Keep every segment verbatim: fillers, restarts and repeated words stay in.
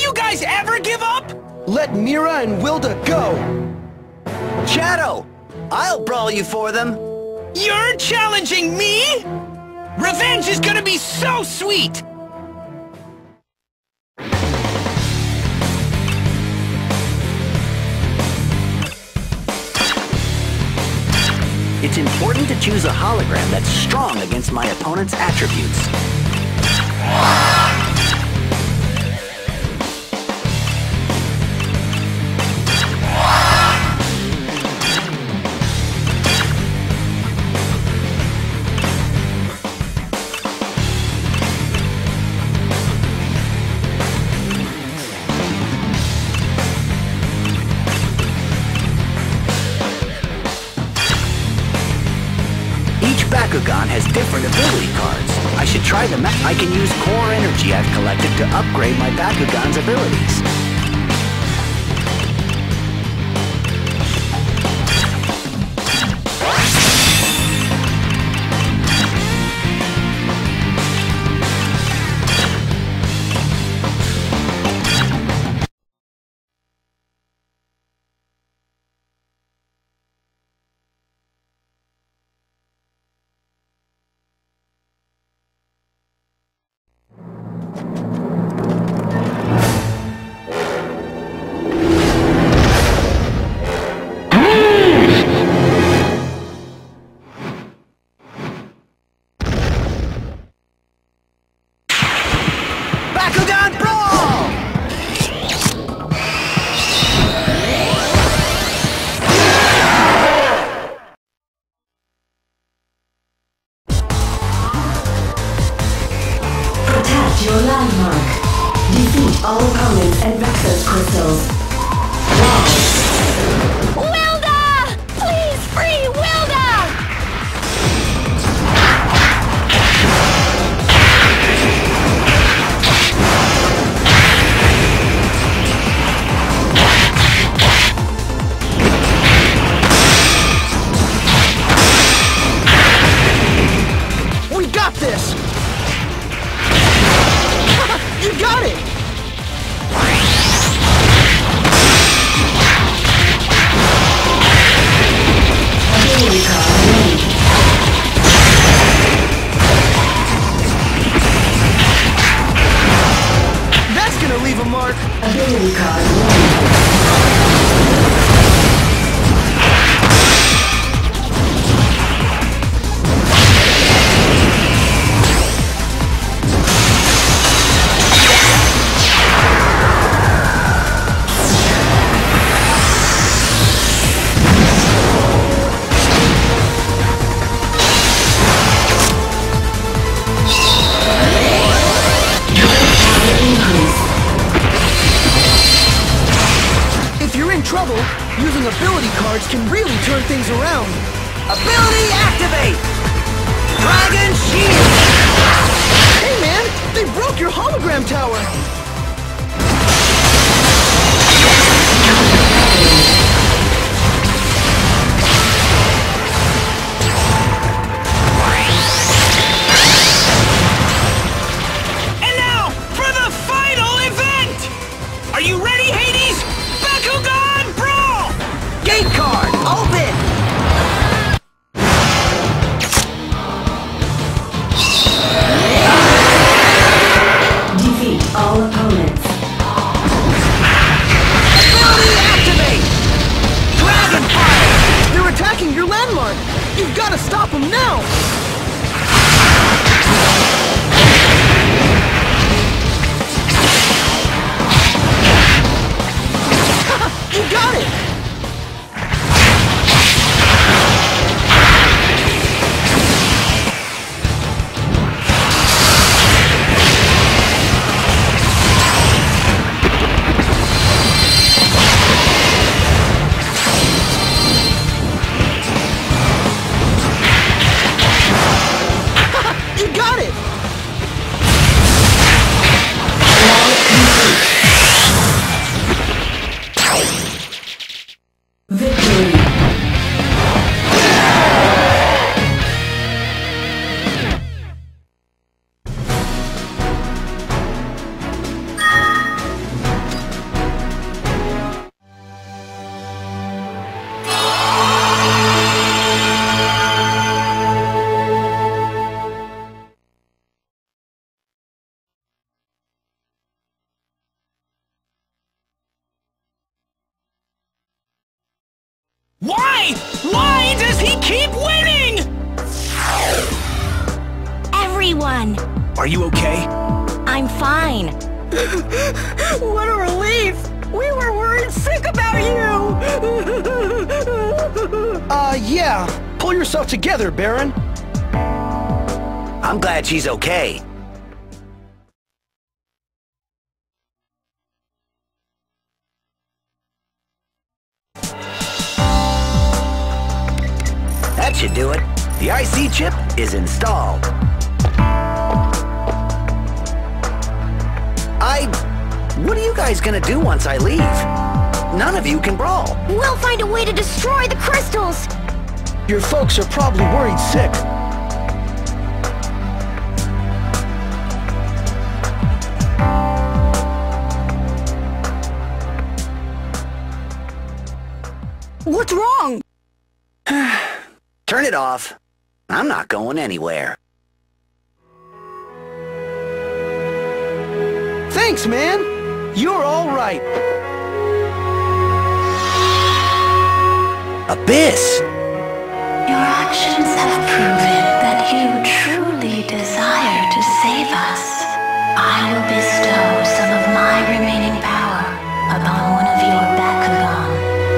you guys ever give up? Let Mira and Wilda go! Shadow! I'll brawl you for them! You're challenging me? Revenge is gonna be so sweet! It's important to choose a hologram that's strong against my opponent's attributes. Bakugan has different ability cards. I should try them out. I can use core energy I've collected to upgrade my Bakugan's abilities. Your landmark. Defeat all opponents and Vexus crystals. Wilda! Please free Wilda! We got this! You got it! Ability card ready. That's gonna leave a mark! Ability card ready. Trouble, using ability cards can really turn things around. Ability activate! Dragon Shield! Hey man, they broke your hologram tower! And now, for the final event! Are you ready, Hades? Bakugan Brawl! Gate card, open! Defeat all Why? Why does he keep winning? Everyone! Are you okay? I'm fine. What a relief! We were worried sick about you! uh, yeah. Pull yourself together, Baron. I'm glad she's okay. That should do it. The I C chip is installed. I... What are you guys gonna do once I leave? None of you can brawl. We'll find a way to destroy the crystals! Your folks are probably worried sick. What's wrong? Turn it off. I'm not going anywhere. Thanks, man. You're all right. Abyss! Your actions have proven that you truly desire to save us. I will bestow some of my remaining power upon one of your Bakugan.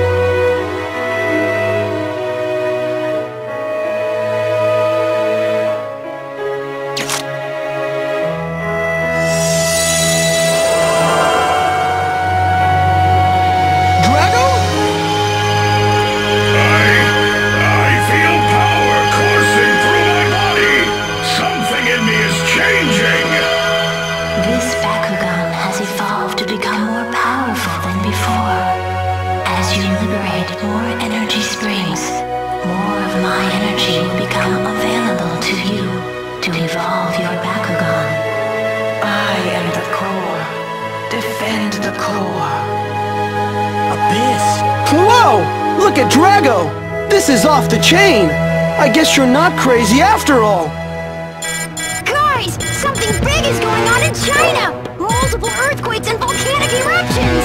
Look at Drago! This is off the chain! I guess you're not crazy after all! Guys! Something big is going on in China! Multiple earthquakes and volcanic eruptions!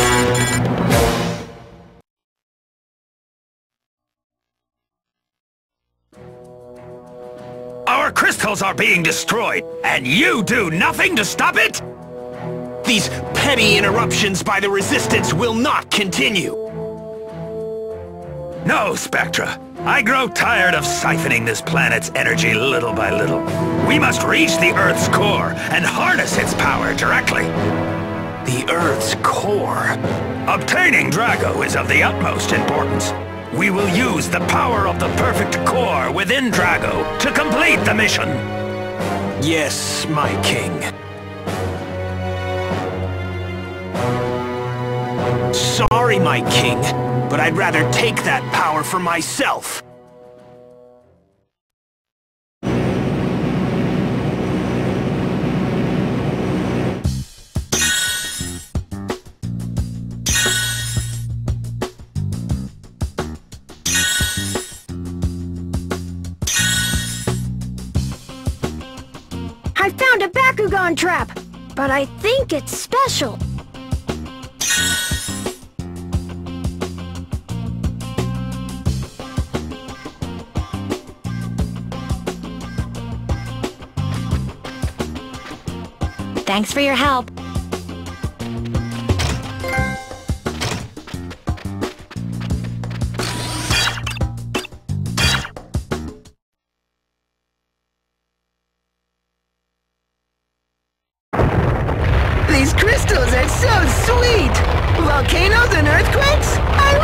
Our crystals are being destroyed, and you do nothing to stop it? These petty interruptions by the Resistance will not continue. No, Spectra. I grow tired of siphoning this planet's energy little by little. We must reach the Earth's core and harness its power directly. The Earth's core? Obtaining Drago is of the utmost importance. We will use the power of the perfect core within Drago to complete the mission. Yes, my king. Sorry, my king, but I'd rather take that power for myself. I found a Bakugan trap, but I think it's special. Thanks for your help. These crystals are so sweet! Volcanoes and earthquakes? I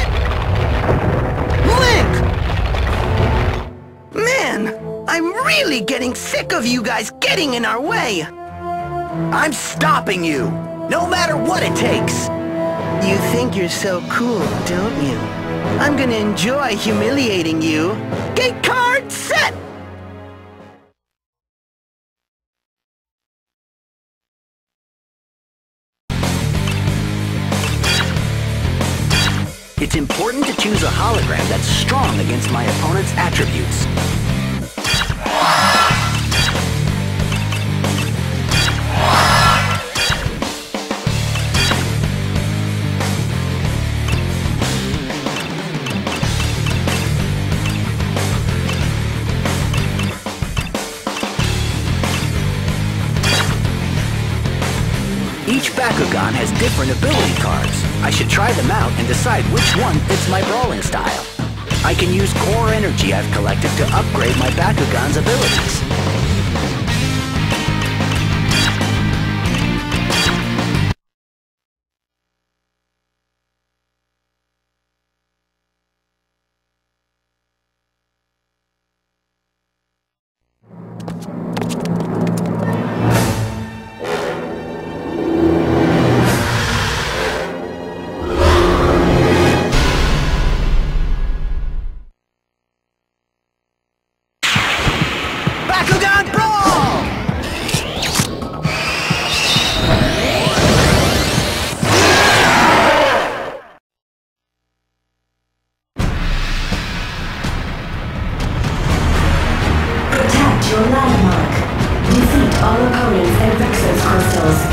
love it! Link! Man, I'm really getting sick of you guys getting in our way! I'm stopping you, no matter what it takes. You think you're so cool, don't you? I'm gonna enjoy humiliating you. Gate card set! It's important to choose a hologram that's strong against my opponent's attributes. Each Bakugan has different ability cards. I should try them out and decide which one fits my brawling style. I can use core energy I've collected to upgrade my Bakugan's abilities. Your landmark. Defeat all opponents and Vexos crystals.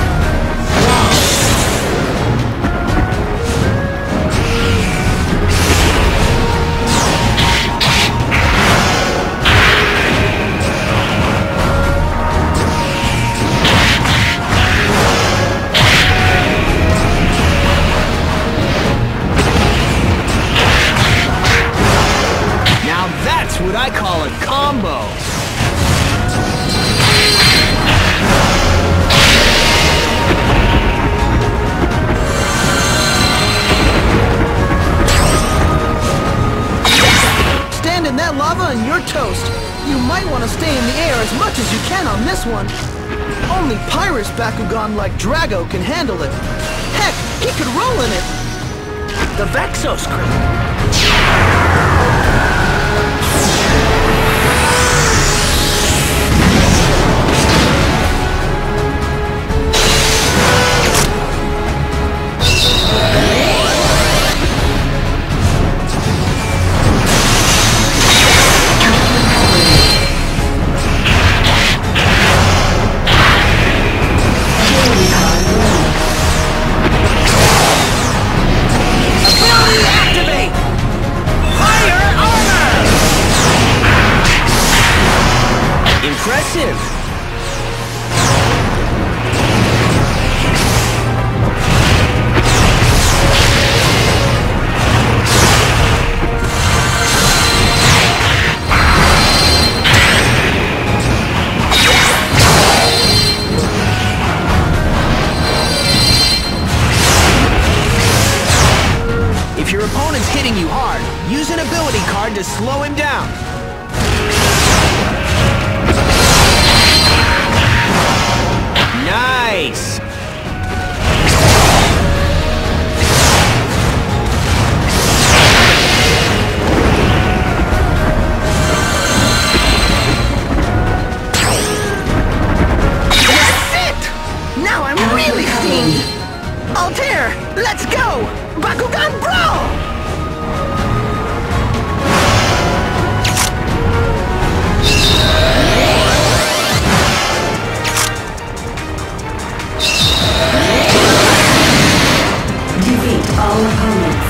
Now that's what I call a combo. In that lava and you're toast. You might want to stay in the air as much as you can on this one. Only Pyrus Bakugan like Drago can handle it. Heck, he could roll in it. The Vexos Impressive! If your opponent's hitting you hard, use an ability card to slow him down. Nice! That's it! Now I'm really steamed! Altair, let's go! Bakugan Brawl! Defeat all opponents.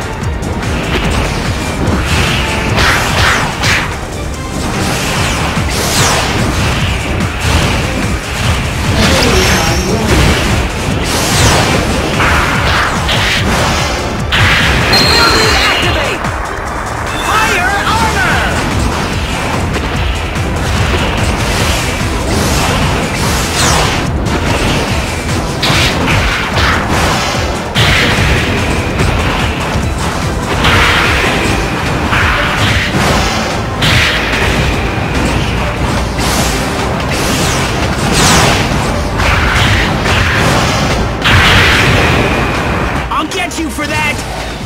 You for that!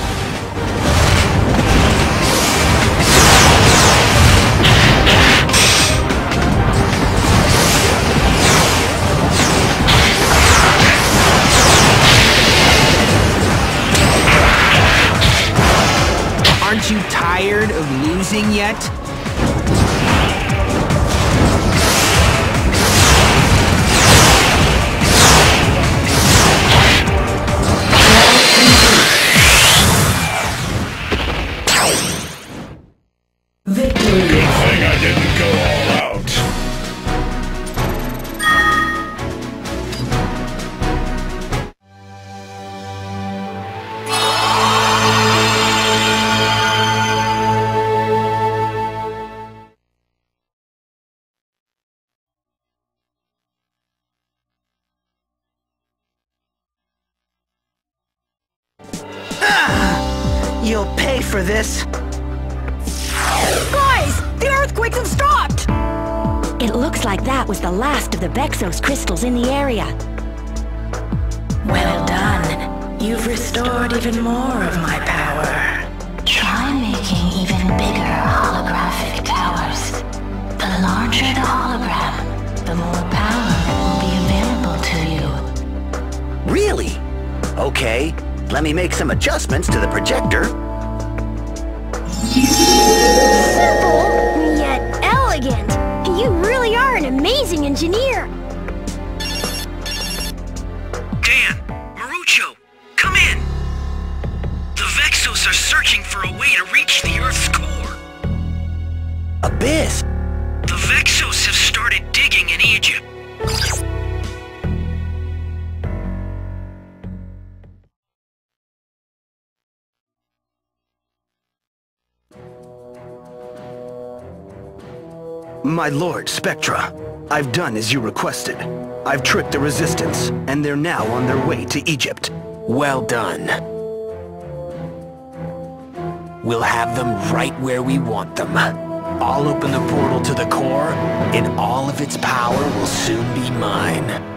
Aren't you tired of losing yet? Victory! Good thing I didn't go all out. will pay for this! Guys! The earthquakes have stopped! It looks like that was the last of the Vexos crystals in the area. Well done. You've restored even more of my power. Try making even bigger holographic towers. The larger the hologram, the more power will be available to you. Really? Okay, let me make some adjustments to the projector. Simple, yet elegant. You really are an amazing engineer. Dan, Marucho, come in. The Vexos are searching for a way to reach the Earth's core. Abyss? The Vexos have started digging in Egypt. My lord, Spectra, I've done as you requested. I've tricked the Resistance, and they're now on their way to Egypt. Well done. We'll have them right where we want them. I'll open the portal to the core, and all of its power will soon be mine.